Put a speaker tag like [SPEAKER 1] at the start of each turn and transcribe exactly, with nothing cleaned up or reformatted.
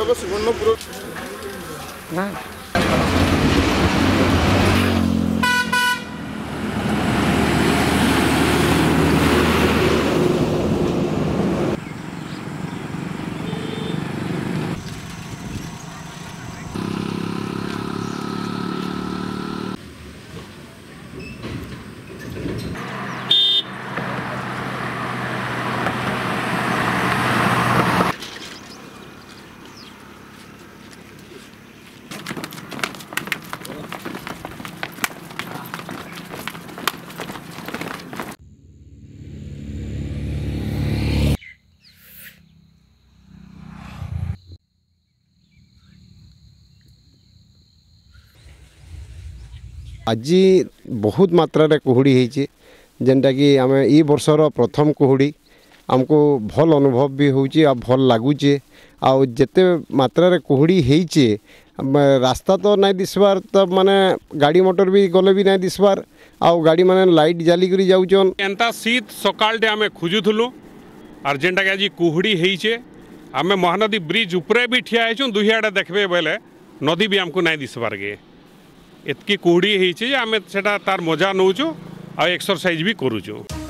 [SPEAKER 1] କଟକ ସୁବର୍ଣ୍ଣପୁର
[SPEAKER 2] ନା
[SPEAKER 3] आज बहुत मात्रा रे कुहुड़ी होती जेनटा कि आम ई वर्षर प्रथम कुहुड़ी आमको भल अनुभव भी होची आ भल लगुचे आउ जेते मात्रा रे कुहुड़ी होती रास्ता तो नहीं दिसबार तो माने गाड़ी मोटर भी गले भी नहीं दिसबार आउ गाड़ी माने लाइट जाली करी जाउचन
[SPEAKER 4] एंता शीत सकाल आम खोजुलु आर जेनटा कि आज कुहुड़ी होचे आम महानदी ब्रिज उपरे भी ठिया होचुं दुही आड़े देखबे बेले नदी भी आमको नहीं दिसबार गे एतकी कुहुड़ी होती आम से तार मजा नौचु आ एक्सरसाइज भी करूचु।